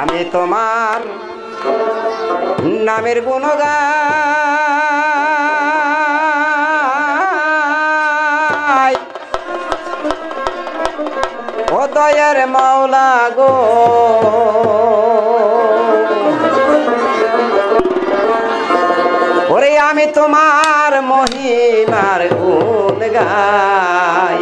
আমি তোমার নামের গুণগান ও দয়ার মাওলা গো ওরে আমি তোমার মহিমার গুণ গাই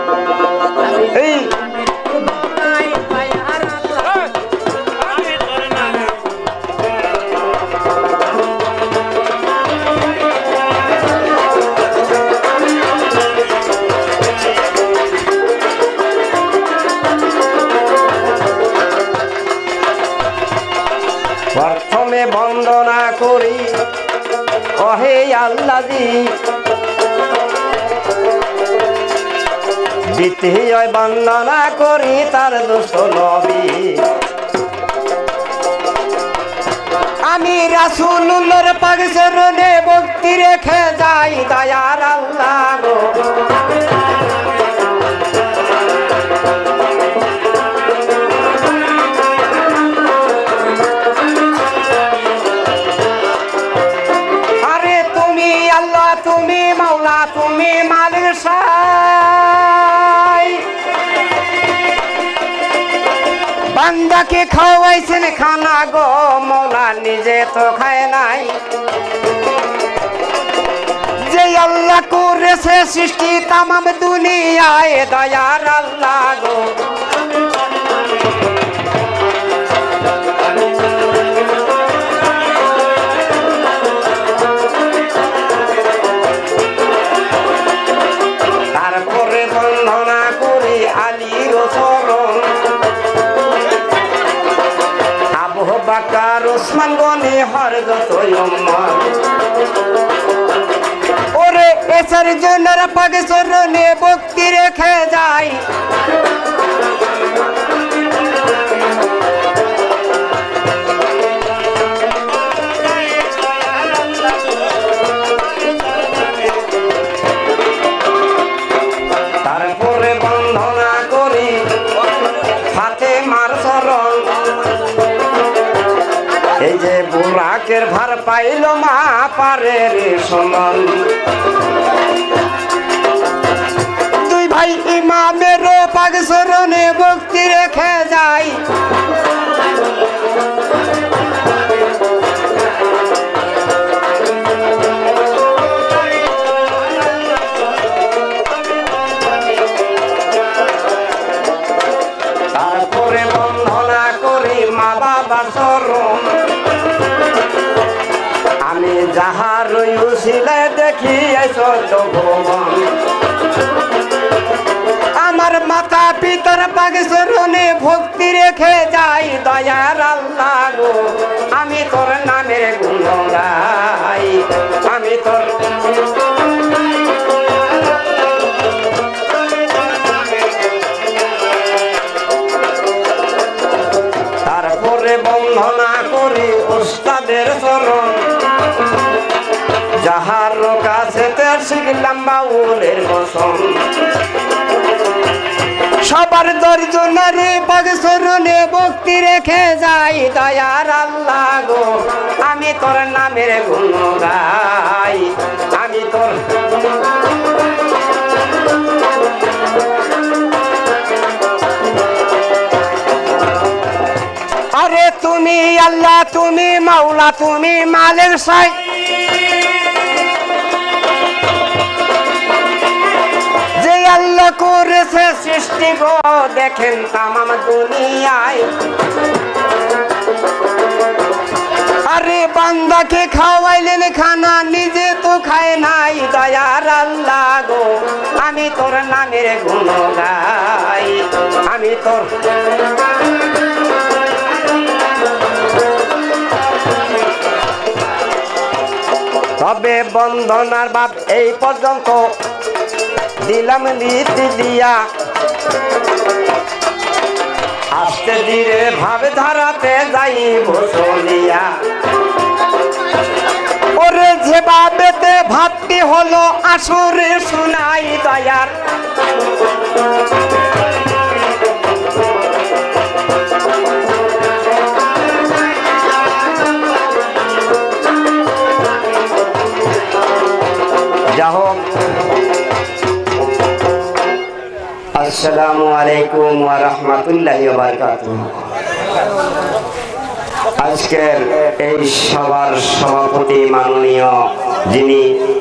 প্রথমে বন্দনা করি ওহে আল্লাহজি দ্বিতীয় বন্দনা করি তার দোস্ত নবী আমি রাসূলুল্লাহর পাক চরণে ভক্তি রেখে যাই দয়ার আল্লাহ গো তুমি মাওলা তুমি মালিক সাই বান্দাকে খাওয়াইছেন খানা গো মাওলা নিজে তো খায় নাই যে আল্লাহ করেছে সৃষ্টি তামাম দুনিয়ায় দয়ার আল্লাহ গো বন্দনা করি আলীর চরণ আবু বকর ওসমান গনি হযরত ওমর ওরে এসর জনের পাক চরণে ভক্তি রেখে যাই এই যে বুরাকের ভার পাইল মা পারে রে সমান দুই ভাই ইমামের পাক চরণে ভক্তি রেখে যাই তারপরে বন্দনা করি মা বাবার চরণ আমি যাহার উসিলে দেখি ভগবান আমার মাতা পিতার পাক চরণে ভক্তি রেখে যাই দয়ার আল্লাহ গো আমি তোর নামের গুণ গাই আমি তোর তারপরে বন্দনা করি উস্তাদের চরণ যাহার কাছে শিখলাম বাউলের বসন সবার দর্জনের পাক চরণে ভক্তি রেখে যাই দয়ার আল্লাহ গো আমি তোর নামের গুণ গাই আমি তোর আরে তুমি আল্লাহ তুমি মাওলা তুমি মালিক সাই যে আল্লাহ করেছে সৃষ্টি গো দেখেন তামাম দুনিয়ায় আরে বান্দাকে খাওয়াইলেন খানা নিজে তো খায় নাই দয়ার আল্লাহ গো আমি তোর নামের গুণ গাই আমি তোর তবে বন্দনার বাপ এই পর্যন্ত দিলাম নীতি দিয়া আস্তে ধীরে ভাবে ধারাতে যাই বসলিয়া ওরে যে বাবেতে ভাবটি হলো আসরে শোনাই দয়ার আসসালামু আলাইকুম ওয়া রাহমাতুল্লাহি ওয়া বারাকাতুহু। আজকের এই সভার সভাপতি মাননীয় যিনি,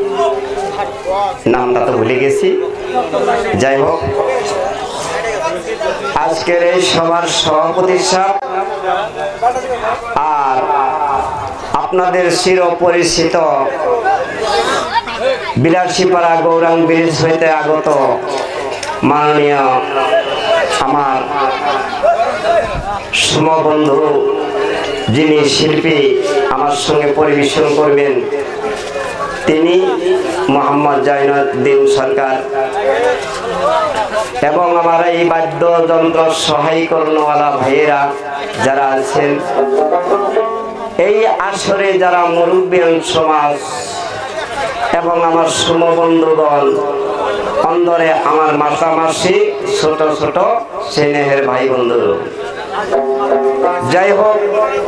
নামটা তো ভুলে গেছি, যাই হোক, আজকের এই সভার সভাপতি সাহেব আর আপনাদের চিরপরিচিত বিলাসীপাড়া গৌরাঙ্গ ব্রিজ হইতে আগত মাননীয় আমার সমবন্ধু যিনি শিল্পী আমার সঙ্গে পরিবেশন করবেন, তিনি মোহাম্মদ জয়নুদ্দিন সরকার, এবং আমার এই বাদ্যযন্ত্র সহায়করণওয়ালা ভাইয়েরা যারা আছেন, এই আসরে যারা মুরব্বিয়ান সমাজ এবং আমার সমবন্ধুগণ, অন্দরে আমার মাসামাসি ছোট ছোট স্নেহের ভাই বন্ধু, যাই হোক,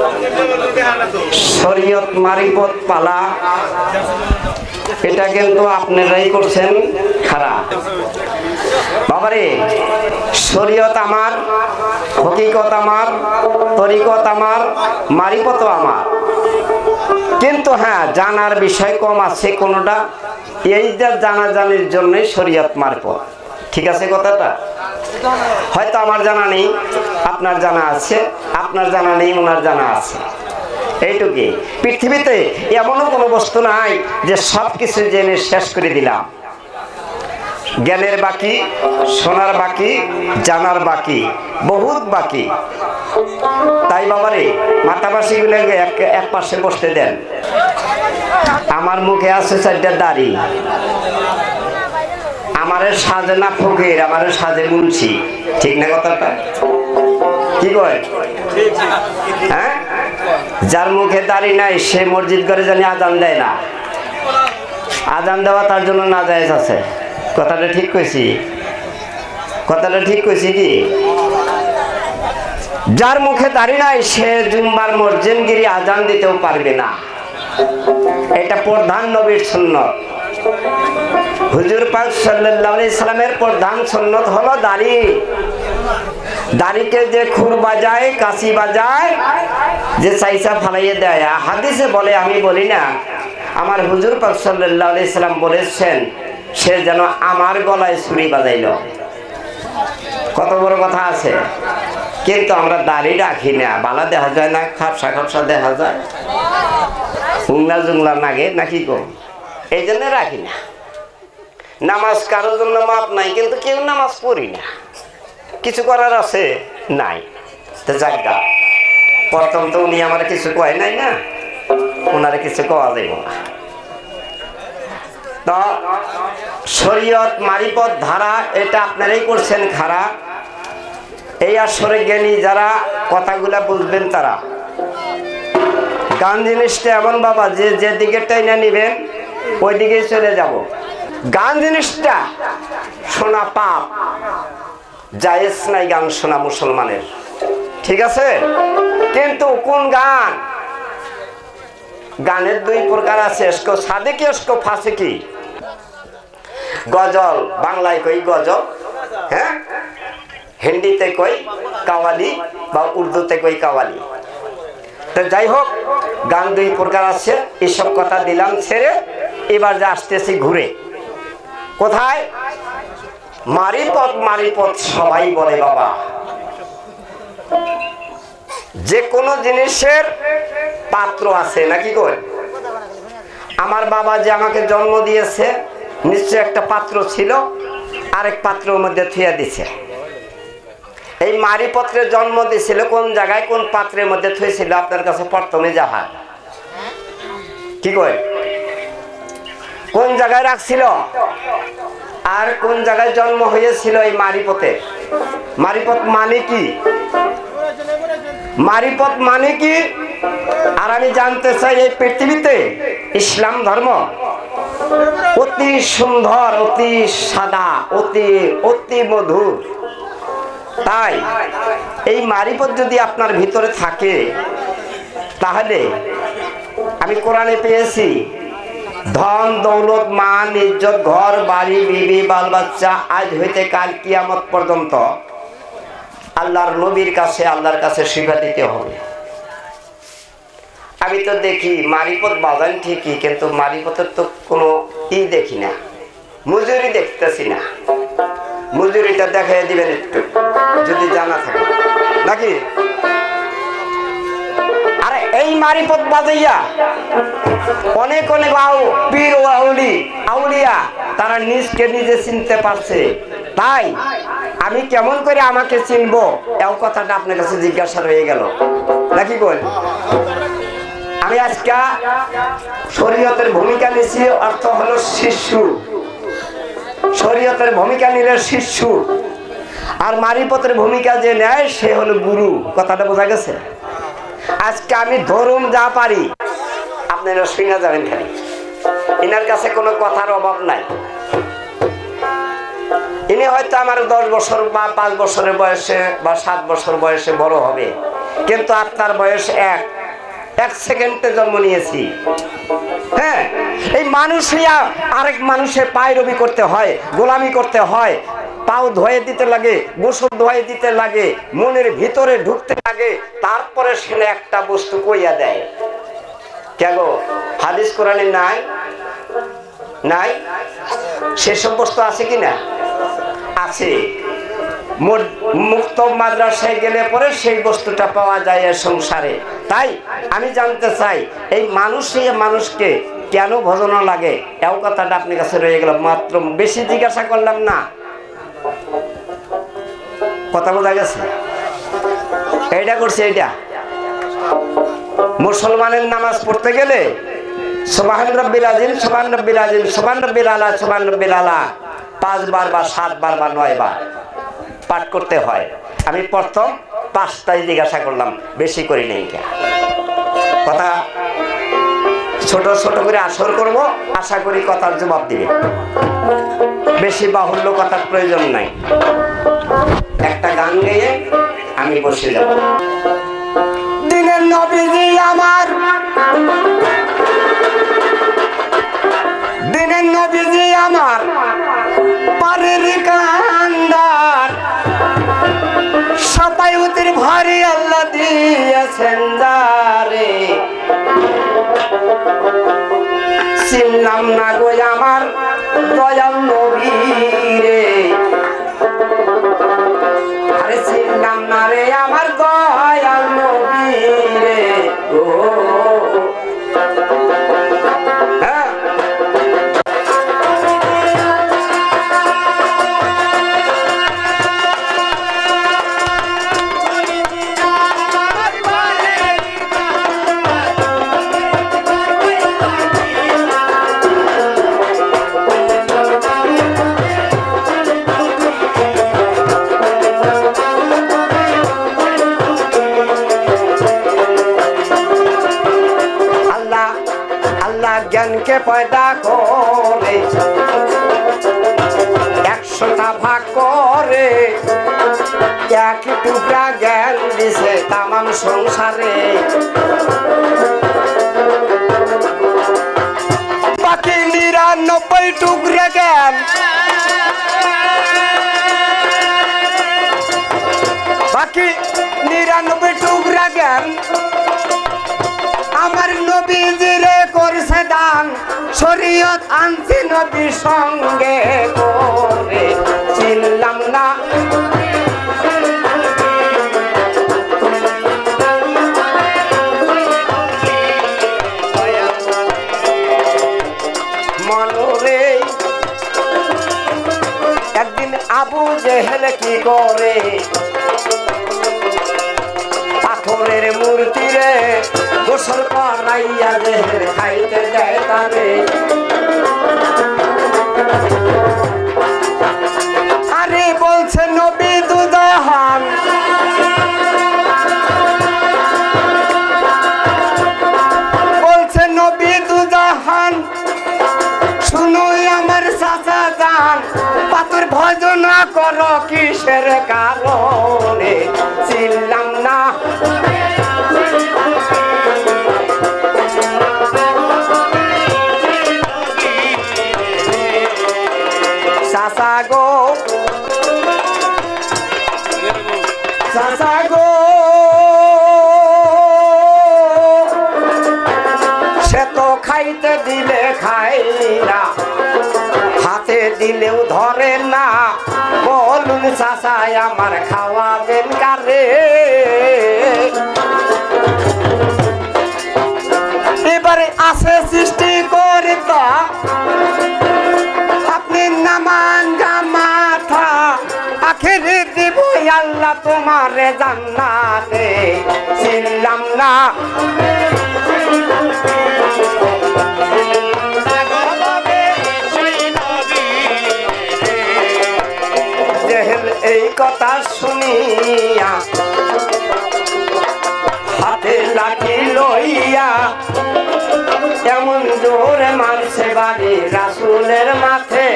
শরীয়ত মারিফত পালা এটা কিন্তু আপনারাই করছেন খারাপ বাবারে। শরীয়ত আমার, হকিকত আমার, তরিকত আমার, মারিফত আমার, কিন্তু হ্যাঁ জানার বিষয় কম আছে কোনোটা, এই যে জানাজানির জন্যই শরীয়ত মারিফত। ঠিক আছে কথাটা? হয়তো আমার জানা নেই, আপনার জানা আছে, আপনার জানা নেই, ওনার জানা আছে, এইটুকুই। পৃথিবীতে এমনও কোনো বস্তু নাই যে সব কিছু জেনে শেষ করে দিলাম। জ্ঞানের বাকি, শোনার বাকি, জানার বাকি, বহুত বাকি। তাই বাবারে মাথাবাসী গুলোকে এক পাশে বসতে দেন। আমার মুখে আছে 4টা দাড়ি, আমারে সাজে না ফকির, আমারে সাজে মুন্সি, ঠিক না কথাটা? কি কয়? হ্যাঁ, যার মুখে দাড়ি নাই সে মসজিদ করে জানি আজান দেয় না, আজান দেওয়া তার জন্য নাজায়েজ আছে। কথাটা ঠিক কইছি? কথাটা ঠিক কইছি কি? যার মুখে দাড়ি নাই সে জুম্মার মসজিদগিরি আজান দিতেও পারবে না, এটা প্রধান নবীর সুন্নত। হুজুর পাক সাল্লাল্লাহু আলাইহি সাল্লামের প্রধান সুন্নত হলো দাড়ি। দাড়িকে যে খুর বাজায়, কাশি বাজায়, যে চাইসা ফালাইয়ে দেয়, হাদিসে বলে, আমি বলি না, আমার হুজুর পাক সাল্লাল্লাহু আলাইহি সাল্লাম বলেছেন সে যেন আমার গলায় ছুরি বাজাইল। কত বড় কথা আছে। কিন্তু আমরা দাড়ি রাখি না, বালা দেখা যায় না, খাপসা খাপসা দেখা যায়, উংলা জুংলা নাগে নাকি গো, এই জন্য রাখি না। নামাজ কারোর জন্য মাপ নাই, কিন্তু কেউ নামাজ পড়ি না, কিছু করার আছে নাই। তো জায়গা প্রথম তো উনি আমার কিছু কয় নাই না, ওনারে কিছু কওয়া যাইব না। তো শরীয়ত মারিফত ধারা এটা আপনারাই করছেন খারাপ। এই আসরে জ্ঞানী যারা কথাগুলা বুঝবেন তারা। গান জিনিসটা এমন বাবা যে যেদিকে টাইনা নিবেন ওই দিকেই চলে যাব। গান জিনিসটা শোনা পাপ, জায়েজ নাই গান শোনা মুসলমানের, ঠিক আছে? কিন্তু কোন গান? গানের 2 প্রকার আছে, এসকো সাদেকি, এসকো ফাসিকি। গজল বাংলায় কই গজল, হ্যাঁ, হিন্দিতে কই কাওয়ালি, বা উর্দুতে কই কাওয়ালি। তো যাই হোক, গান 2 প্রকার আছে। এসব কথা দিলাম ছেড়ে, এবার যে আসতেছি ঘুরে কোথায়? মারিফত। মারিফত সবাই বলে বাবা, যে কোনো জিনিসের পাত্র আছে নাকি কই? আমার বাবা যে আমাকে জন্ম দিয়েছে নিশ্চয় একটা পাত্র ছিল, আরেক পাত্রের মধ্যে থুইয়া দিছে। এই মারিফতরে জন্ম দিয়েছিল কোন জায়গায়, কোন পাত্রের মধ্যে থুইছিল? আপনার কাছে প্রথমে জাহাজ, কি কই? কোন জায়গায় রাখছিল আর কোন জায়গায় জন্ম হয়েছিল এই মারিফতে? মারিফত মানে কি? মারিফত মানে কি? আর আমি জানতে চাই, এই পৃথিবীতে ইসলাম ধর্ম অতি সুন্দর, অতি সাদা, অতি অতি মধুর। তাই এই মারিফত যদি আপনার ভিতরে থাকে, তাহলে আমি কোরআনে পেয়েছি ধন দৌলত মান ইজ্জত ঘর বাড়ি বিবি বাল বাচ্চা আজ হইতে কাল কিয়ামত পর্যন্ত আল্লাহর নবীর কাছে আল্লাহর কাছে শিফা দিতে হবে। আমি তো দেখি মারিফত বাজান ঠিকই, কিন্তু মারিফতের তো কোনো দেখি না, মজুরি দেখতেছি না। মজুরিটা দেখাই দিবেন একটু যদি জানা থাকে নাকি। আরে এই মারিফত বাজাইয়া অনেক অনেক পীর ও আউলিয়া তারা নিজকে নিজে চিনতে পারছে। তাই আমি কেমন করে আমাকে চিনবো এই কথাটা আপনার কাছে জিজ্ঞাসা রয়ে গেল নাকি বল। আমি আজকে শরীয়তের ভূমিকা নিয়েছি, অর্থ হলো শিশু। শরীয়তের ভূমিকা নিলে শিশু, আর মারিফতের ভূমিকা যে নেয় সে হলো গুরু। কথাটা বোঝা গেছে? আজকে আমি ধরুম যা পারি আপনারা শুনে যাবেন, খালি এনার কাছে কোনো কথার অভাব নাই। ইনি হয়তো আমার 10 বছর বা 5 বছরের বয়সে বা 7 বছর বয়সে বড় হবে, কিন্তু আপনার বয়স এক সেকেন্ডে জন্ম নিয়েছি। হ্যাঁ, এই মানুষইয়া আরেক মানুষের পায়রবি করতে হয়, গোলামি করতে হয়, পাও ধোয়ে দিতে লাগে, গোসল ধোয়ে দিতে লাগে, মনের ভিতরে ঢুকতে লাগে, তারপরে সে একটা বস্তু কইয়া দেয়। কেন হাদিস কোরআনে নাই? নাই? সেসব বস্তু আছে কিনা? আছে। মুক্ত মাদ্রাসায় গেলে পরে সেই বস্তুটা পাওয়া যায় সংসারে। তাই আমি জানতে চাই এই মানুষকে কেন ভজন লাগে, এও কথাটা আপনার কাছে রয়ে গেল। মাত্র বেশি জিজ্ঞাসা করলাম না, কথা বোঝা গেছে? এইটা করছে, এইটা মুসলমানের নামাজ পড়তে গেলে সুবহান রাব্বিল আযীম, সুবহান রাব্বিল আযীম, সুবহান রাব্বিল আলা, সুবহান রাব্বিল আলা 5 বার বা 7 বার বা 9 বার পাঠ করতে হয়। আমি প্রথম 5টাই জিজ্ঞাসা করলাম, বেশি করি নাই। কথা ছোট ছোট করে আসর করব, আশা করি কথার জবাব দিবে। বেশি বাহুল্য কথার প্রয়োজন নাই। একটা গান গেয়ে আমি বসে যাব। দিনের নবীজি আমার, দিনের নবীজি আমার পারের কান্দার, সবাই ওদের ভারী আল্লাহ দিয়েছেন যারে। চিনলাম না গো আমার দয়াল নবী রে, আরে চিনলাম না রে আমার দয়াল নবী রে ও। হ্যাঁ, জ্ঞানকে পয়দা করে 100টা ভাগ করে, এক টুকরা জ্ঞান দিছে তামাম সংসারে। বাকি 99 টুকরা জ্ঞান, বাকি 99 টুকরা জ্ঞান আমার নবীজিরে করছে দান। শরীয়ত আনছি নবীর সঙ্গে করে, চিনলাম না মনরে। একদিন আবু জেহেল কি করে, পাথরের মূর্তি রে গোসল করাইয়া জেহেল খাইতে দেয় তারে। আরে বলছে নবী দুজাহান, বলছে নবী দুজাহান, শুনুই আমার চাচা জান, পাথর ভজনা করো কিসের কারণে, চিনলাম না খাইতে দিলে খাই না, হাতে দিলেও ধরে না, বলুন চাচাই আমার খাওয়াবেন কারে? এবারে আছে সৃষ্টি করিতা আপনি নামান মাথা, আখেরে দিব আল্লাহ তোমারে জান্নাতে, ছিলাম না এই কথা শুনিয়া হাতে লাঠি লইয়া এমন জোরে মারছে বাড়ি রাসূলের মাথে।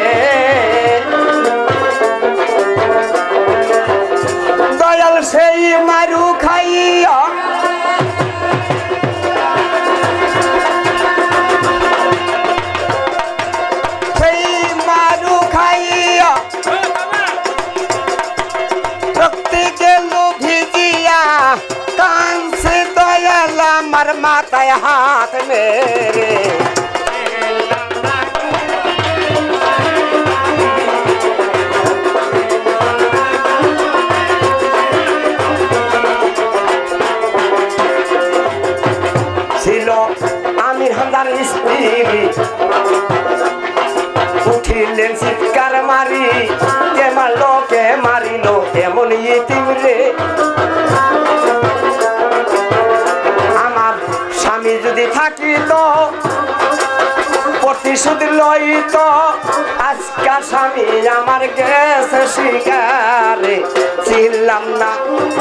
দয়াল সেই মারু খাইয়া সেই মারু খাইয়া রক্তে গেল ভিজিয়া, কানছে দয়াল আমার মাথায় হাত মেরে। ছিল আমির হামদার স্ত্রী, উঠিলেন চিৎকার মারি, কে মারলো কে মারিল এমন ইতিম রে। আমার স্বামী যদি থাকিত প্রতিশোধ লইত, আজকা স্বামী আমার গেছে শিকারে, ছিলাম না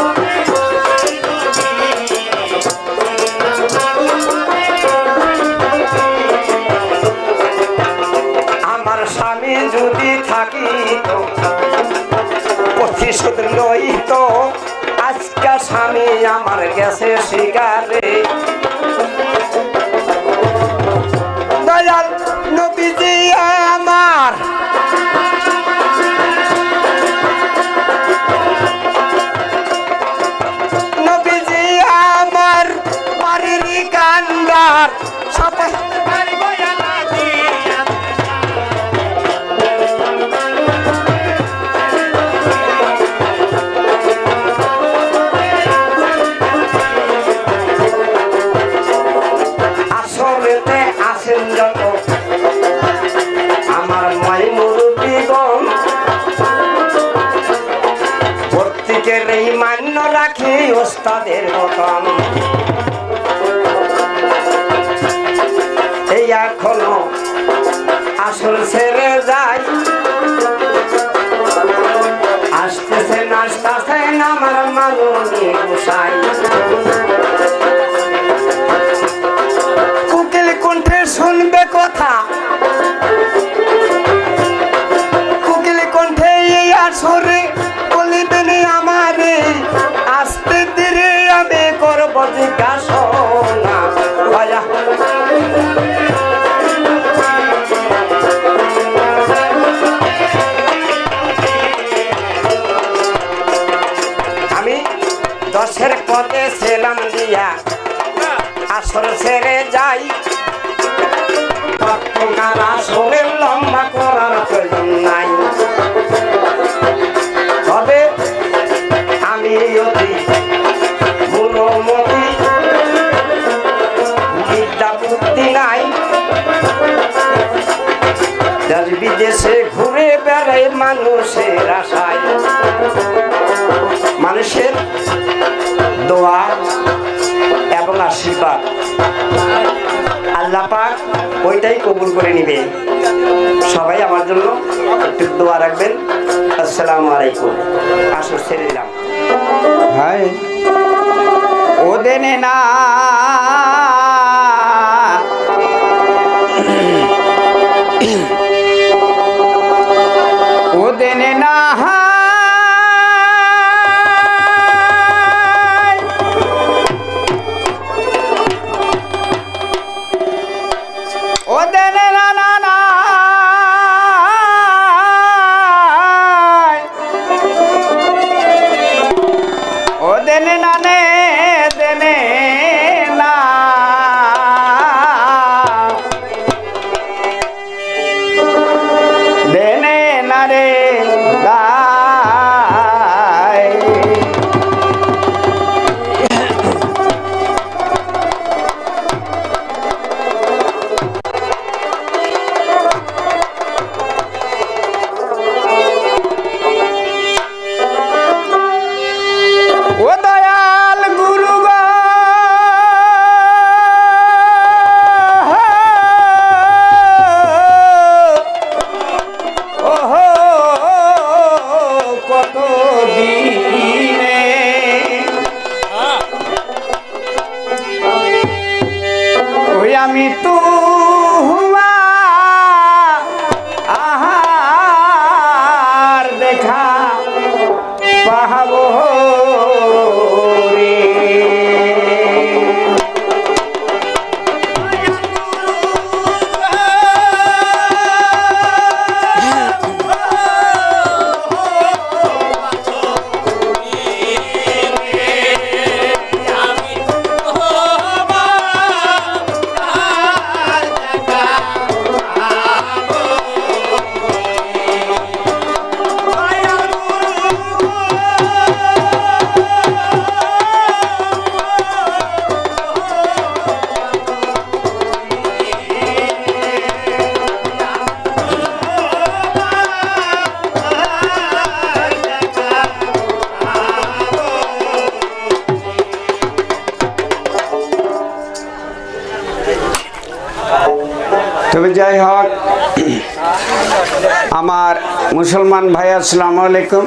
আমার স্বামী যদি থাকিত প্রতিশোধ লইত, আজকা স্বামী আমার গেছে শিকারে। দয়াল নবীজি আমার নবীজি আমার বাড়ির কান্দার সাথে যত আমার মাই মুরব্বীগণ, প্রত্যেকের এই মান্য রাখি ওস্তাদের মতন। এই এখনো আসল ছেড়ে যায়, আসতেছে নাচতেছে আমার মাননী গোসাই। কুকিল কণ্ঠে শুনবে কথা, কুকিল কণ্ঠে এই আসরে বলিবেন আমারে, আস্তে ধীরে আমি করব জিজ্ঞাসনা। আমি 10-এর পথে ছিলাম দিয়া আসর ছেড়ে যাই, আসরের লম্বা করার প্রয়োজন নাই। তবে আমি অতি বুড়োমতি, বিদ্যা বুদ্ধি নাই, দেশ বিদেশে ঘুরে বেড়াই মানুষের আশায়। মানুষের দোয়া এবং আশীর্বাদ আল্লাহ পাক ওইটাই কবুল করে নিবে। সবাই আমার জন্য একটু দোয়া রাখবেন। আসসালামু আলাইকুম। আসর ছেড়ে দিলাম। হাই ও দেনে না ও দেনে না দেনে আমি তু হুয়া আহার দেখা পাহাবো রে। তবে যাই হোক, আমার মুসলমান ভাই আসসালামু আলাইকুম,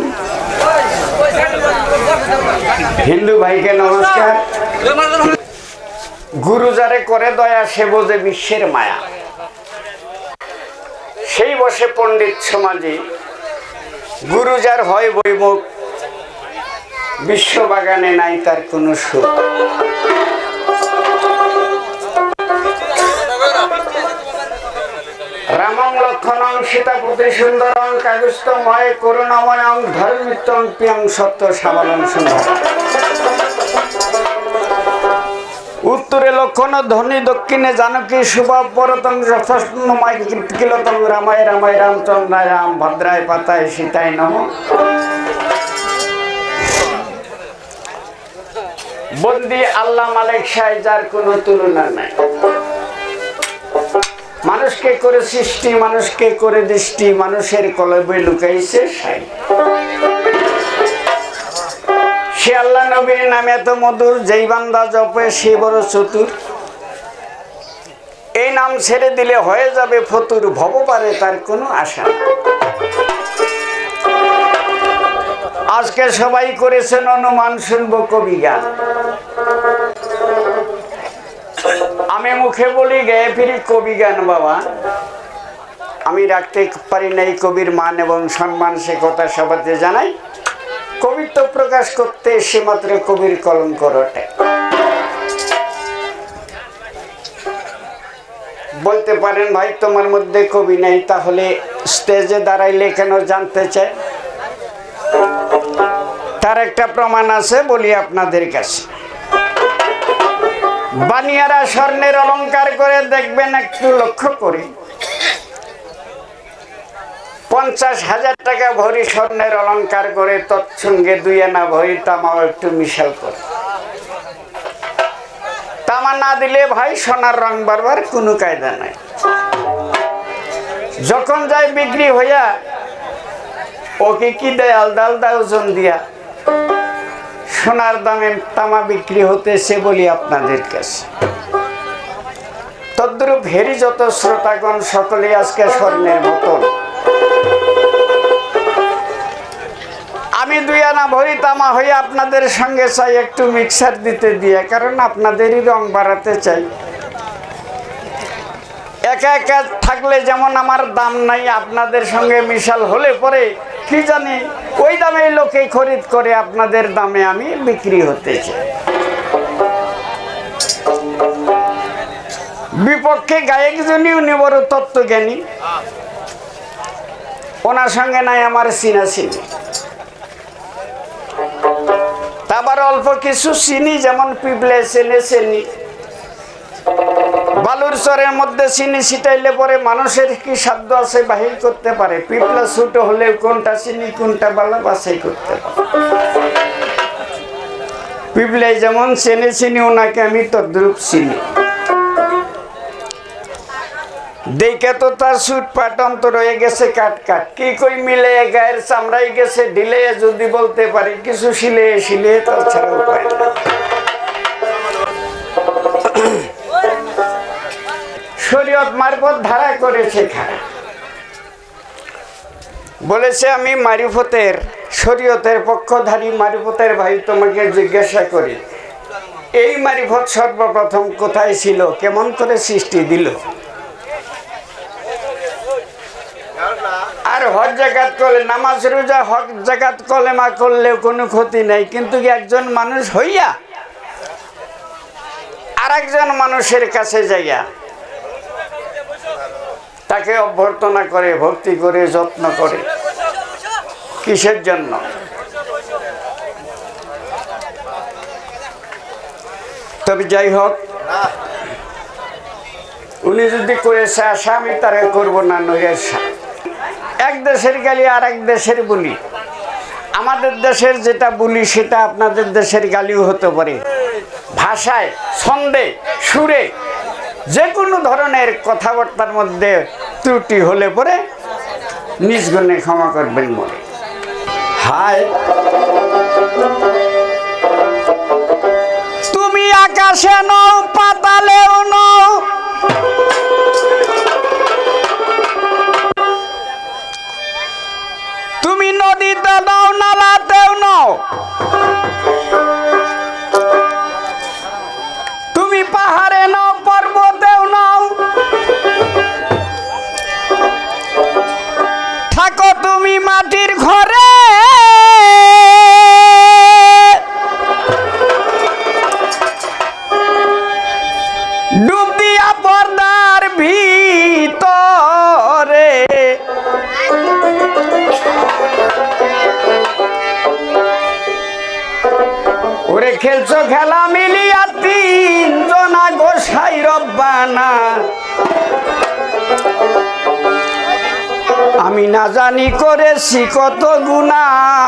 হিন্দু ভাইকে নমস্কার। গুরু যারে করে দয়া সে বোঝে বিশ্বের মায়া, সেই বসে পণ্ডিত সমাজে। গুরু যার হয় বৈমুখ, বিশ্ববাগানে নাই তার কোনো সুখ। রামং লক্ষণং সীতাপতি সুন্দরং কাগুস্তময় করুণাময়ং ধর্মিত্বং প্রিয়ং সত্য সাবলং সুন্দর। উত্তরে লক্ষণ ধ্বনি, দক্ষিণে জানকী শুভব পরতং যথাস্নময় কিলতং রামায় রামায় রামচন্দ্রায় রাম ভদ্রায় পাতায় সীতায় নমঃ। বন্দি আল্লাহ মালিক সাই, যার কোনো তুলনা নাই। মানুষকে করে সৃষ্টি, মানুষকে করে দৃষ্টি, মানুষের কলবে লুকাইছে সাই। সে আল্লাহ নবীর নাম এত মধুর, যেই বান্দা জপে সে বড় চতুর। এই নাম ছেড়ে দিলে হয়ে যাবে ফতুর, ভব পারে তার কোনো আশা। আজকে সবাই করেছেন অনুমান, শুনবো কবি গান। আমি মুখে বলি গেয়ে ফিরি কবি গান বাবা, আমি রাখতে পারি নাই কবির মান এবং সম্মান, সে কথা সবাইকে জানাই। কবিত্ব প্রকাশ করতে সে মাত্র কবির কলঙ্ক রটে। বলতে পারেন ভাই তোমার মধ্যে কবি নেই, তাহলে স্টেজে দাঁড়াইলে কেন জানতে চাই? তার একটা প্রমাণ আছে, বলি আপনাদের কাছে। বানিয়ারা স্বর্ণের অলংকার করে, দেখবেন একটু লক্ষ্য করে, 50,000 টাকা ভরি স্বর্ণের অলংকার করে, তৎসঙ্গে 2 আনা ভরি তামাও একটু মিশাল করে। তামা না দিলে ভাই সোনার রং বারবার কোনো কায়দা নাই। যখন যায় বিক্রি হইয়া, ওকে কি দেয় আলদা আলদা ওজন দিয়া সোনার দামে তামা বিক্রি হতেছে, বলি আপনাদের কাছে। তদ্রূপ হেরি যত শ্রোতাগণ সকলে আজকে স্বর্ণের মতন। আমি 2 আনা ভরি তামা হয়ে আপনাদের সঙ্গে চাই একটু মিক্সার দিতে দিয়ে, কারণ আপনাদেরই রং বাড়াতে চাই। একা একা থাকলে যেমন আমার দাম নাই, আপনাদের সঙ্গে মিশাল হলে পরে কি জানি ওই দামে লোকে খরিদ করে, আপনাদের দামে আমি বিক্রি হতে চাই। বিপক্ষে গায়ক যিনি, উনি বড় তত্ত্বজ্ঞানী, ওনার সঙ্গে নাই আমার চিনাচিনি। আবার অল্প কিছু চিনি, যেমন পিপলে চেনে চিনি। বালুর চরের মধ্যে চিনি ছিটাইলে পরে মানুষের কি সাধ্য আছে বাহির করতে পারে? পিপলা ছোট হলে কোনটা চিনি কোনটা বালা বাছাই করতে পারে। পিপলে যেমন চেনে চিনি, ওনাকে আমি তদ্রূপ চিনি। দেখে তো তার সুট পাট অন্তর হয়ে গেছে কাট কাট, কি কই মিলে গায়ের চামড়াই গেছে ঢিলে, যদি বলতে পারি কিছু শিলে শিলে, তাছাড়া উপায় না। শরীয়ত মারফত ধারা করেছে খারাপ, বলেছে আমি মারিফতের শরীয়তের পক্ষধারী মারিফতের ভাই, তোমাকে জিজ্ঞাসা করি এই মারিফত সর্বপ্রথম কোথায় ছিল, কেমন করে সৃষ্টি দিল? আর হজ জাকাত করলে, নামাজ রোজা হজ জাকাত কলেমা করলেও কোনো ক্ষতি নেই, কিন্তু একজন মানুষ হইয়া আর একজন মানুষের কাছে যাইয়া তাকে অভ্যর্থনা করে, ভক্তি করে, যত্ন করে, কিসের জন্য? তবে যাই হোক, উনি যদি করেছে আশা, আমি তারা করবো না নৈরাশা। এক দেশের গালি আর এক দেশের বলি, আমাদের দেশের যেটা বলি সেটা আপনাদের দেশের গালিও হতে পারে। ভাষায়, ছন্দে, সুরে, যে কোনো ধরনের কথাবার্তার মধ্যে ত্রুটি হলে পরে নিজ গুণে ক্ষমা করবেন মনে। হায় তুমি আকাশে নও, পাতালেও নও, তুমি নদীতে নও, নালাতেও নও, তুমি পাহাড়ে নও, পর্বতেও নও, থাকো তুমি মাটির ঘরে, ডুব দিয়া পর্দার ভিতরে, ওরে খেলছো খেলা মিলিয়া তিন জনা গোসাই রব্বানা, আমি না জানি করেছি কত গুনাহ,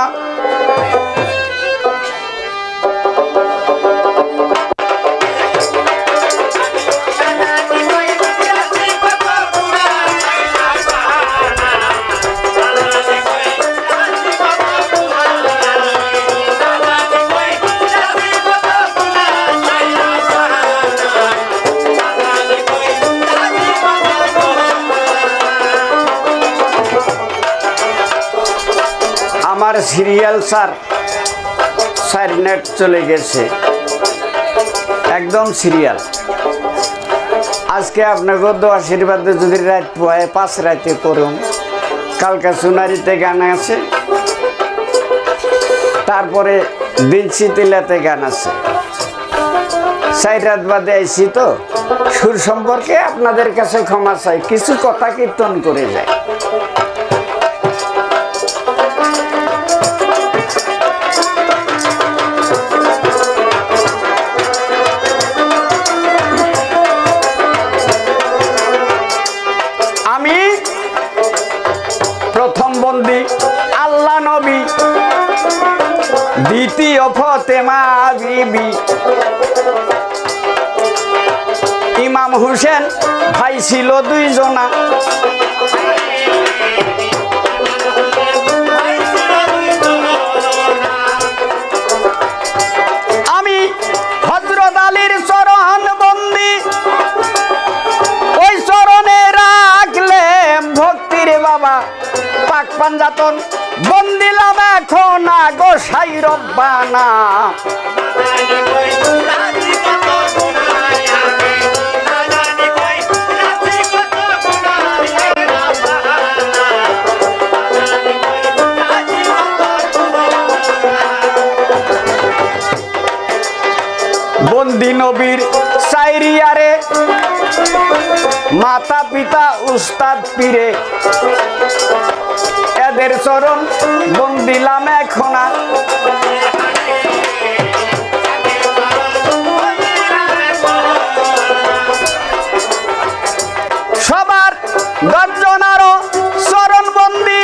আমার সিরিয়াল স্যার নেট চলে গেছে, একদম সিরিয়াল। আজকে আপনাকে দোয়া আশীর্বাদে যদি রাত পোয়ায় 5 রাতে করুন, কালকা সোনারিতে গান আছে, তারপরে বিনসি তিলাতে গান আছে। 4 রাত বাদে আইছি তো, সুর সম্পর্কে আপনাদের কাছে ক্ষমা চাই, কিছু কথা কীর্তন করে যায়। আমি প্রথম বন্দী আল্লাহ নবী, দ্বিতীয় ফতেমা বিবি, ইমাম হুসেন ভাই ছিল 2 জনা, আমি হযরত আলীর চরণ বন্দী, ওই চরণে রাখলে ভক্তির বাবা পাক পাঞ্জাতন, বন্দিলাম এখন গোসাই রব্বানা, বন্দি নবীর সাইরিয়ারে, মাতা পিতা উস্তাদ পীরে, এদের চরণ বন্দিলাম এখন, সবার 10 জনারও চরণ বন্দি,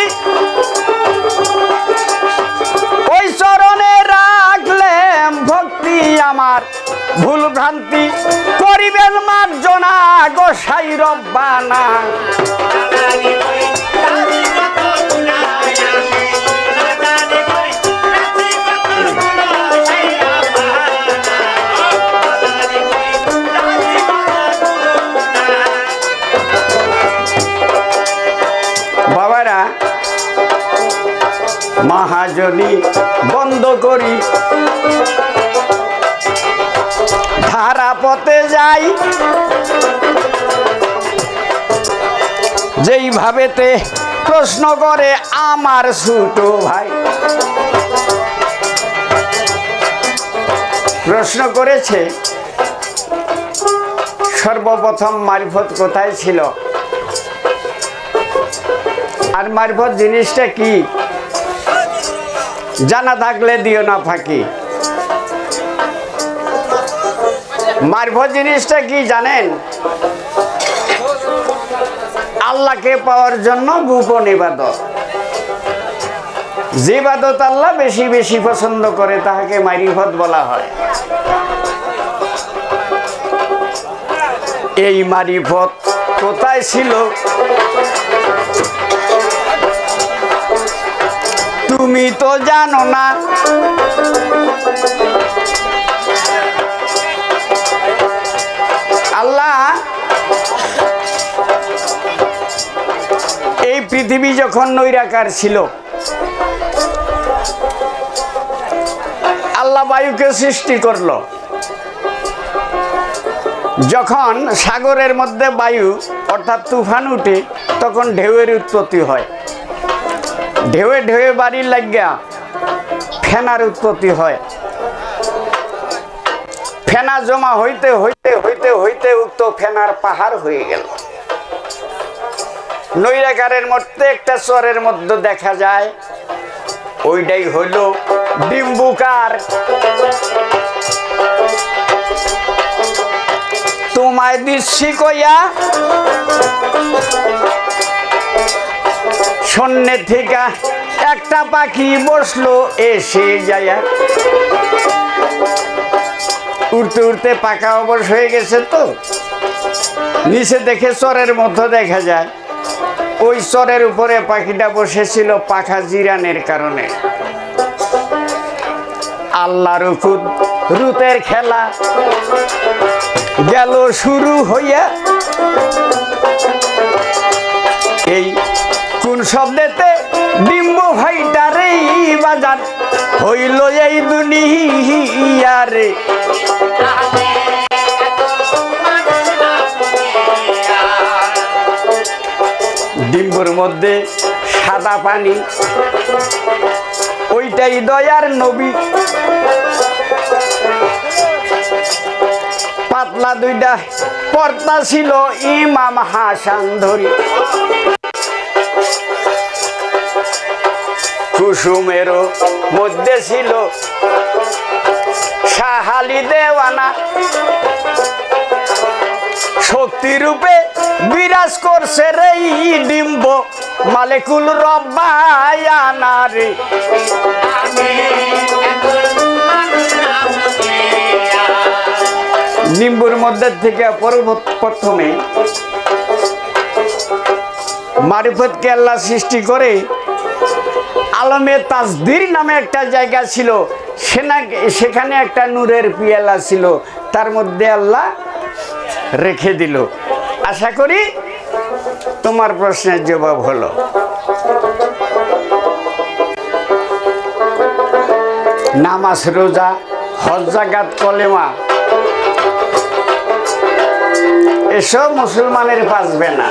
ওই চরণে রাখলে ভক্তি আমার, ভুল ভ্রান্তি করিবেন মার্জনা গোসাই রব্বানা, বাবারা মহাজনী বন্ধ করি, পথে যাই যেই ভাবেতে প্রশ্ন করে আমার ছোট ভাই। প্রশ্ন করেছে সর্বপ্রথম মারিফত কোথায় ছিল, আর মারিফত জিনিসটা কি, জানা থাকলে দিও না ফাঁকি। মারিফত জিনিসটা কি জানেন? আল্লাহকে পাওয়ার জন্য গোপন ইবাদত। যে ইবাদত আল্লাহ বেশি বেশি পছন্দ করে তাহাকে মারিফত বলা হয়। এই মারিফত কোথায় ছিল তুমি তো জানো না। আল্লাহ এই পৃথিবী যখন নৈরাকার ছিল, আল্লাহ বায়ুকে সৃষ্টি করলো। যখন সাগরের মধ্যে বায়ু অর্থাৎ তুফান উঠে তখন ঢেউয়ের উৎপত্তি হয়। ঢেউয়ে ঢেউয়ে বাড়ির লাগিয়া ফেনার উৎপত্তি হয়। ফেনা জমা হইতে হইতে হইতে হইতে উক্ত ফেনার পাহাড় হয়ে গেল। নৈরাকারের মধ্যে একটা চরের মধ্যে দেখা যায়, ওইটাই হইল ডিম্বুকার। তোমায় দিচ্ছি কইয়া শূন্যে থেকে একটা পাখি বসলো এসে যায়া। উড়তে উড়তে পাকা অবশ হয়ে গেছে, তো নিচে দেখে চরের মধ্যে দেখা যায় ওই চরের উপরে পাখিটা বসেছিল পাখা জিরানের কারণে। আল্লাহর রুতের খেলা গেল শুরু হইয়া। এই কোন শব্দেতে ডিম্ব ভাইটারে বাজার হইল এই দুনিয়ারে। ডিম্বুর মধ্যে সাদা পানি, ওইটাই দয়ার নবী। পাতলা দুইটা পর্দা ছিল ইমাম হাসান ধরি। কুসুমেরও মধ্যে ছিল শাহালি দেওয়ানা। শক্তি রূপে বিরাজ করছে রে ডিম্ব মালিকুল রব্বায়ানা রে। ডিম্বুর মধ্যে থেকে প্রথমে মারিফতকে আল্লাহ সৃষ্টি করে আলমে তাজদির নামে একটা জায়গা ছিল, সেখানে একটা নূরের পিয়ালা ছিল, তার মধ্যে আল্লাহ রেখে দিল। আশা করি তোমার প্রশ্নের জবাব হলো। নামাজ, রোজা, হজ, যাকাত, কলেমা এসব মুসলমানের বাঁচবে না।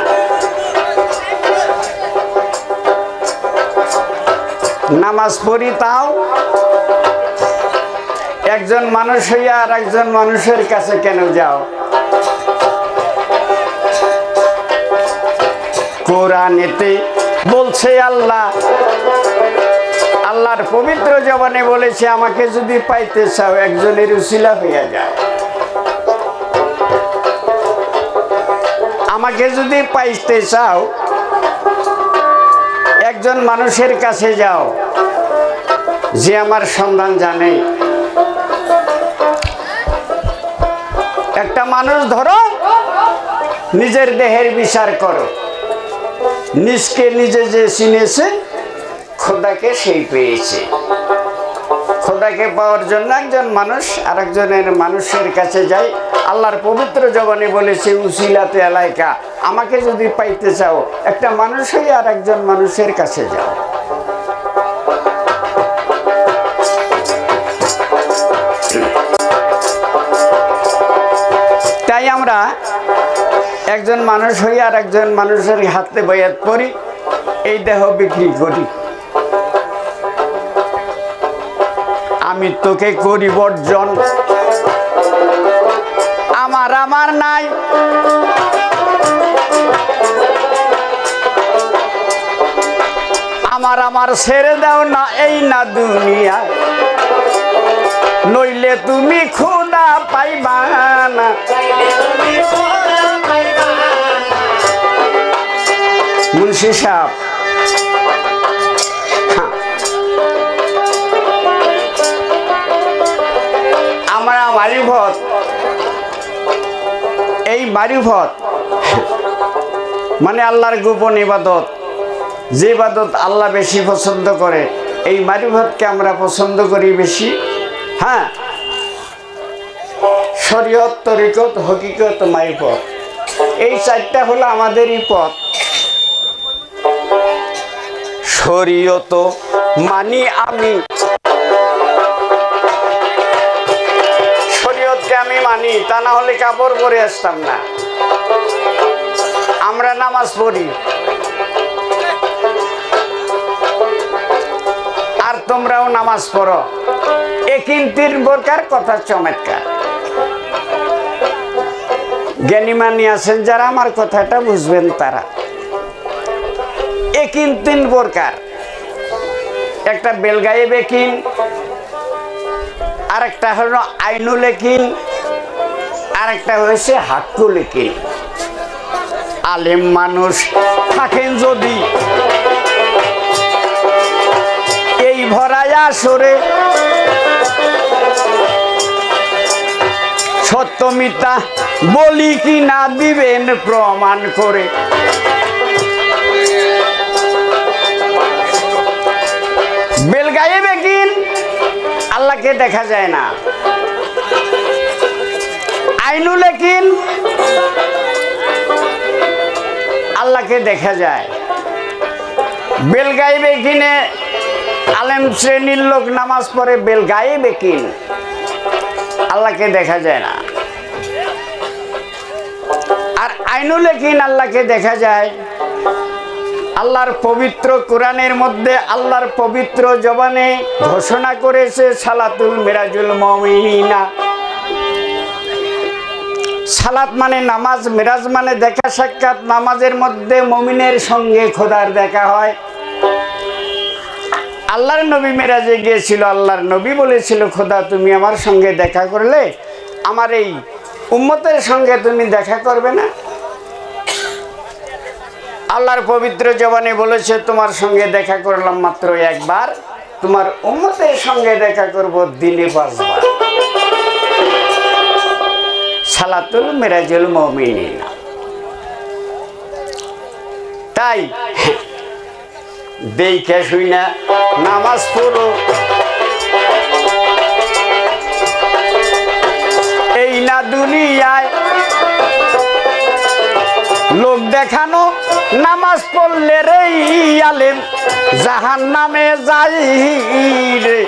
নামাজ পড়ি তাও একজন মানুষ হইয়া আর একজন মানুষের কাছে কেন যাও? কোরআনেতে বলছে আল্লাহ, আল্লাহর পবিত্র জবানে বলেছে আমাকে যদি পাইতে চাও একজনের উসিলা হইয়া যাও। আমাকে যদি পাইতে চাও একজন মানুষের কাছে যাও যে আমার সন্ধান জানে। একটা মানুষ ধরো, নিজের দেহের বিচার করো, নিজকে নিজে যে চিনেছে খোদাকে সেই পেয়েছে। খোদাকে পাওয়ার জন্য একজন মানুষ আর একজনের মানুষের কাছে যায়। আল্লাহর পবিত্র জবানে বলেছে উসিলাতে আলাইকা, আমাকে যদি পাইতে চাও একটা মানুষ হয়ে আর একজন মানুষের কাছে যাও। তাই আমরা একজন মানুষ হই আর একজন মানুষের হাতে বয়াত করি, এই দেহ বিক্রি করি। আমি তোকে করি বর্জন, আমার আমার নাই, আমার আমার ছেড়ে দাও না এই না দুনিয়া, নইলে তুমি খোদা পাইবা না। মুন্সি সাহেব, আমরা মারিফত, এই মারিফত মানে আল্লাহর গোপন ইবাদত, যে ইবাদত আল্লাহ বেশি পছন্দ করে, এই মারিফতকে আমরা পছন্দ করি বেশি। হ্যাঁ, শরীয়ত, তরিকত, হকিকত, মারিফত, এই চারটা হলো আমাদেরই পথ। শরীয়ত মানি আমি, শরীয়তকে আমি মানি, তা না হলে কাপড় পরে আসতাম না। আমরা নামাজ পড়ি, আর তোমরাও নামাজ পড়ো, একিন 3 প্রকার কথা চমৎকার। জ্ঞানীমানি আছেন যারা আমার কথাটা বুঝবেন তারা। একিন 3 প্রকার, একটা বেলগায়েব একিন, আর একটা হলো আইনুল একিন, আর একটা হয়েছে হাক্কুল একিন। আলেম মানুষ থাকেন যদি এই ভরায়া সরে, সত্য মিথ্যা বলি কি না দিবেন প্রমাণ করে। বেলগায়েব একিন, আল্লাহকে দেখা যায় না। আইনুল একিন, আল্লাহকে দেখা যায়। বেলগায়েব একিনে আলেম শ্রেণীর লোক নামাজ পড়ে, বেলগায়েব একিন, আল্লাহকে দেখা যায় না। আর আইনুল একিন, আল্লাহকে দেখা যায়। আল্লাহর পবিত্র কোরআনের মধ্যে আল্লাহর পবিত্র জবানে ঘোষণা করেছে সালাতুল মিরাজুল মুমিনিনা। সালাত মানে নামাজ, মিরাজ মানে দেখা সাক্ষাৎ। নামাজের মধ্যে মুমিনের সঙ্গে খোদার দেখা হয়। আল্লাহর নবী মিরাজে গিয়েছিল, আল্লাহর নবী বলেছিল, খোদা তুমি আমার সঙ্গে দেখা করলে আমার এই উম্মতের সঙ্গে তুমি দেখা করবে না? আল্লাহর পবিত্র জবানে বলেছে, তোমার সঙ্গে দেখা করলাম মাত্র একবার, তোমার উম্মতের সঙ্গে দেখা করব দিনে 5 বার। সালাতুল মিরাজুল মুমিনিনা। তাই দেখে শুই না নামাজ পড়ো, এই না দুনিয়ায় লোক দেখানো নামাজ পড়লে রে আলেম জাহান্নামে যাই রে।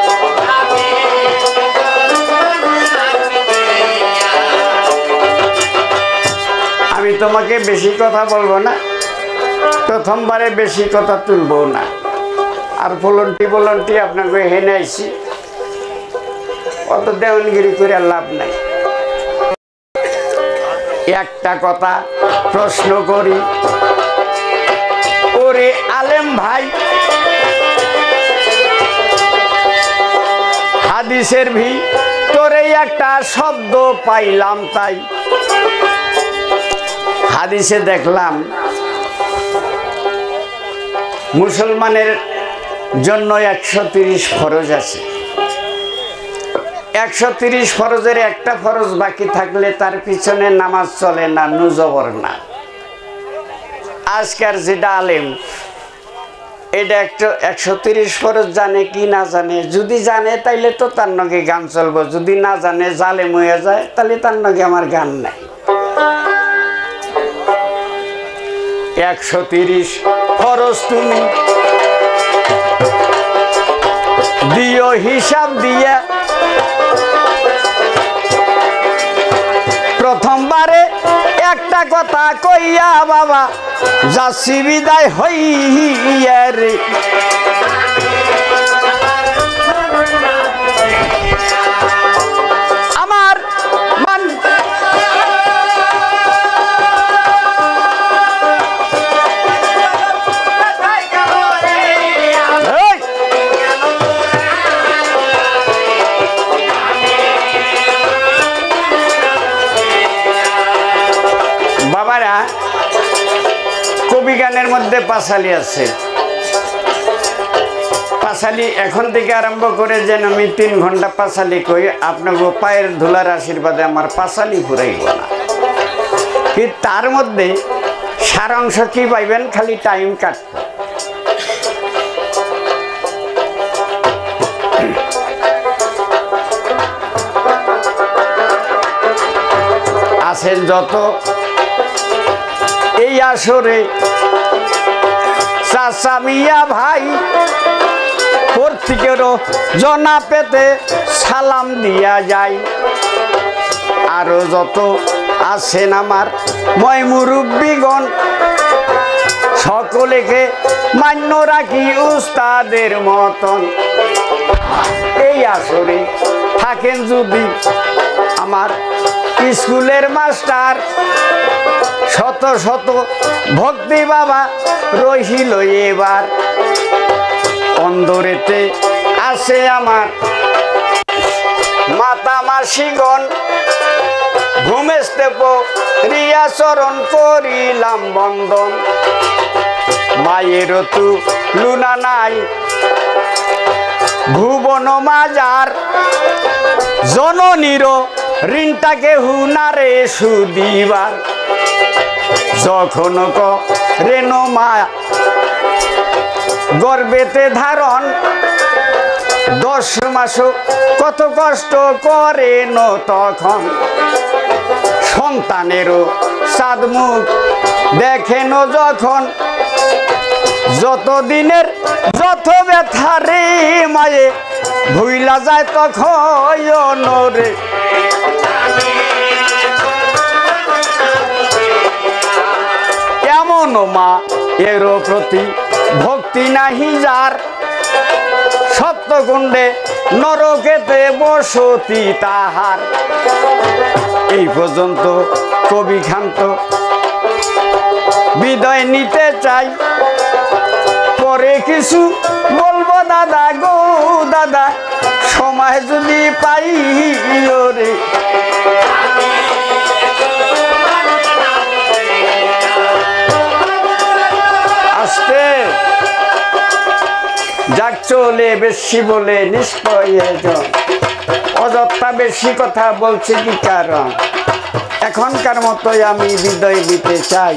আমি তোমাকে বেশি কথা বলবো না, প্রথমবারে বেশি কথা তুলবো না। আর বলন্টি আপনাকে হেনে আইছি, অত দেওয়ানগিরি করে লাভ নাই। একটা কথা প্রশ্ন করি, ওরে আলেম ভাই, হাদিসের ভিতরে একটা শব্দ পাইলাম, তাই হাদিসে দেখলাম মুসলমানের জন্য 130 ফরজ আছে। 130 ফরজের একটা ফরজ বাকি থাকলে তার পিছনে নামাজ চলে না, নুজবর না। আজকার যেটা আলেম, এটা 130 ফরজ জানে কি না জানে? যদি জানে তাইলে তো তার নগে গান চলবো, যদি না জানে জালেম হয়ে যায় তাহলে তার নগে আমার গান নাই। 130 ফরজ তুমি দিও হিসাব দিয়া, প্রথম তোমারে একটা কথা কইয়া বাবা যাচ্ছি বিদায় হইয়া রে। আমার মান বাবারা, কবি গানের মধ্যে পাঁচালি আছে। পাঁচালি এখন থেকে আরম্ভ করে যেন আমি 3 ঘন্টা পাঁচালি কই, আপনাকে পায়ের ধুলার আশীর্বাদে আমার পাঁচালি ফুরাইব না। কি তার মধ্যে সারাংশ কি পাইবেন, খালি টাইম কাটবে। আছেন যত এই আসরে চাচা মিয়া ভাই, প্রত্যেকেরও জনা পেতে সালাম দিয়া যায়। আরো যত আছেন আমার ময় মুরব্বীগণ, সকলেকে মান্য রাখি উস্তাদের মতন। এই আসরে থাকেন যদি আমার স্কুলের মাস্টার, শত শত ভক্তি বাবা রহিল এবার। অন্দরেতে আছে আমার মাতা মাসিগণ, ঘুমেস্তে রিয়া চরণ করিলাম বন্দন। মায়ের তু লুনা নাই ভুবন মাজার, জননীর ঋণটাকে হুনারে সুদিবার। যখন রেনো মা গর্বেতে ধারণ, 10 মাস কত কষ্ট করেন তখন। সন্তানেরও সাদ মুখ দেখেন যখন, যত দিনের যত ব্যথা রে মায়ে ভুইলা যায় তখন রে। এমন মা এর প্রতি ভক্তি নাহি যার, সপ্তকুণ্ডে নরকেতে বসতি তাহার। এই পর্যন্ত কবি ক্ষান্ত বিদায় নিতে চাই, পরে কিছু বলবো দাদা গো দাদা, সময় যদি পাই রে। আসতে যাক চলে বেশি বলে নিষ্প্রয়োজন, অযথা বেশি কথা বলছে কি কারণ। এখনকার মতোই আমি বিদায় দিতে চাই।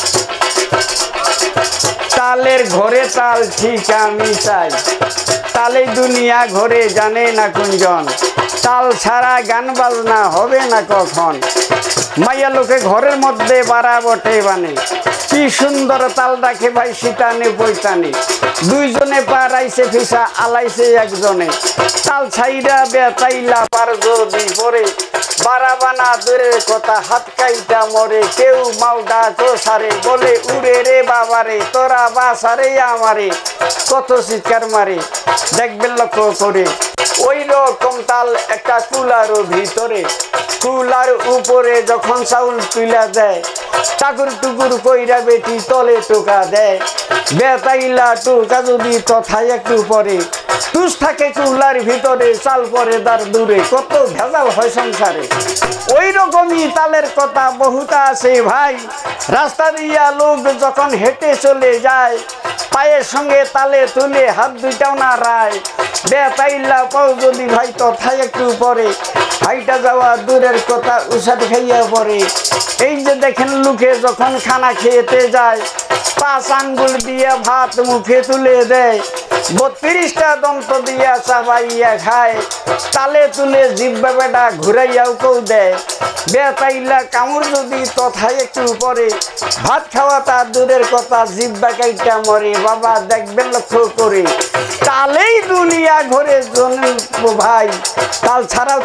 তালের ঘরে তাল ঠিক আমি চাই, তালে দুনিয়া ঘরে জানে না কুঞ্জন। তাল ছাড়া গান বাজনা হবে না কখন। মাইয়া লোকে ঘরের মধ্যে বাড়া বটে বানে, কি সুন্দর তাল ডাকে ভাই সীতানে বইতানে। দুইজনে পারাইছে ফিসা আলাইছে একজনে, তাল ছাইরা বেতাইলা পার যদি পরে। বাড়া বানা দূরের কথা হাত কাইটা মরে, কেউ মাউডা চোষারে বলে উড়ে রে বাবারে। তোরা বাসারে আমারে কত চিৎকার মারে, দেখবেন লক্ষ্য করে। ওই রকম তাল একটা কুলারও ভিতরে, কুলার উপরে যখন চাউল তুলা দেয়, টাকুর টুকুর কইরা বেটি তলে টোকা দেয়। বেতাইলা টোকা যদি তথায় একটু পরে, তুষ থাকে কুলার ভিতরে, চাল পরে দার দূরে। কত ভেজাল হয় সংসারে। ওই রকমই তালের কথা বহুত আছে ভাই। রাস্তা দিয়া লোক যখন হেঁটে চলে যায়, পায়ের সঙ্গে তালে তুলে হাত দুইটাও না রায়। বেতাইলা পাও যদি ভাই তথায় একটু পরে, হাইটা যাওয়া দূরের কথা উষাদ খাইয়া পড়ে। এই যে দেখেন লোকে যখন খানা খেতে যায়, 5 আঙ্গুল দিয়ে ভাত মুখে তুলে দেয়, 32টা দন্ত দিয়া চাবাইয়া খায়। তালে তুলে জিব্বা বেটা ঘুরাইয়াও কেউ দেয়। বেতাইলা কামড় যদি তথায় একটু পরে, ভাত খাওয়া তার দূরের কথা, জিব্বা কাইটা মরে। বাবা দেখবেন লক্ষ্য করে, তালেই দুনিয়া ঘরে জন ভাই। তাল ছাড়া পৃথিবী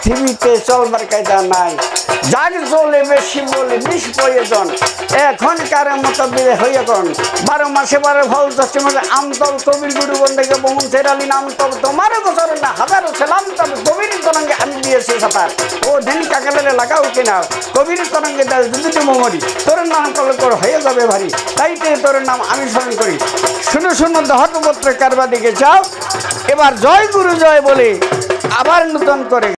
পৃথিবীতে চলবার কায়দা নাই, যার চলে বেশি বলে বিষ প্রয়োজন, এখনকার মতো বিয়ে হইয়া কোন 12 মাসে 12 ফল যাচ্ছে মধ্যে আমতল কবির গুরু বন্ধেকে বহু সেরালি নাম তব তোমার গোচর না হাজারো ছিলাম তবে কবির তরঙ্গে আমি দিয়েছি সাঁতার ও দিন কাকালে লাগাও কিনা কবির তরঙ্গে যদি মরি তোর নাম কল কর হয়ে যাবে ভারী, তাই তোর নাম আমি স্মরণ করি। শুনো শুনো দহটপত্র কারবার দিকে যাও, এবার জয় গুরু জয় বলে আবার নতুন করে